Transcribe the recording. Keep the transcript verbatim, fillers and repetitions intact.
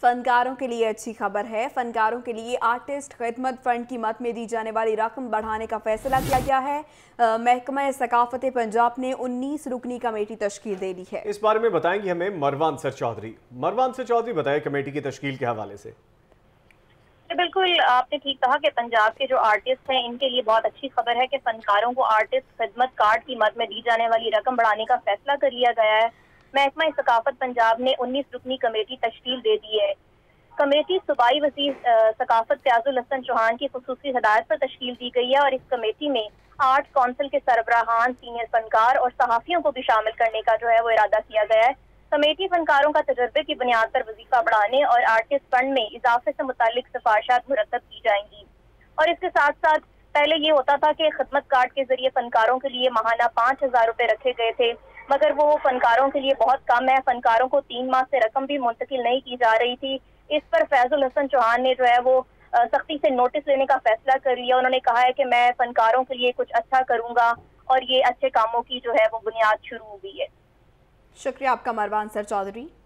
फनकारों के लिए अच्छी खबर है। फनकारों के लिए आर्टिस्ट खिदमत फंड की मद में दी जाने वाली रकम बढ़ाने का फैसला किया गया है। महकमा सकाफत पंजाब ने उन्नीस रुकनी कमेटी तश्कील दे दी है। इस बारे में बताएंगे हमें मरवान सर चौधरी। मरवान सर चौधरी बताएं कमेटी की तश्कील के हवाले से। बिल्कुल आपने ठीक कहा कि पंजाब के जो आर्टिस्ट हैं इनके लिए बहुत अच्छी खबर है कि फनकारों को आर्टिस्ट खिदमत कार्ड की मद में दी जाने वाली रकम बढ़ाने का फैसला कर लिया गया है। महकमा सकाफत पंजाब ने उन्नीस रुकनी कमेटी तश्कील दे दी है। कमेटी सूबाई वज़ीर सकाफत फयाजुल हसन चौहान की खुसूसी हिदायत पर तश्कील दी गई है और इस कमेटी में आर्ट काउंसिल के सरबराहान, सीनियर फनकार और सहाफ़ियों को भी शामिल करने का जो है वो इरादा किया गया है। कमेटी फनकारों का तजर्बे की बुनियाद पर वजीफा बढ़ाने और आर्टिस्ट फंड में इजाफे से मुतालिक सिफारिशात मुरतब की जाएंगी। और इसके साथ साथ पहले ये होता था कि खिदमत कार्ड के जरिए फनकारों के लिए माहाना पाँच हजार रुपये रखे गए थे, मगर वो फनकारों के लिए बहुत कम है। फनकारों को तीन माह से रकम भी मुंतकिल नहीं की जा रही थी। इस पर फैजुल हसन चौहान ने जो है वो सख्ती से नोटिस लेने का फैसला कर लिया। उन्होंने कहा है कि मैं फनकारों के लिए कुछ अच्छा करूंगा और ये अच्छे कामों की जो है वो बुनियाद शुरू हुई है। शुक्रिया आपका मरवान सर चौधरी।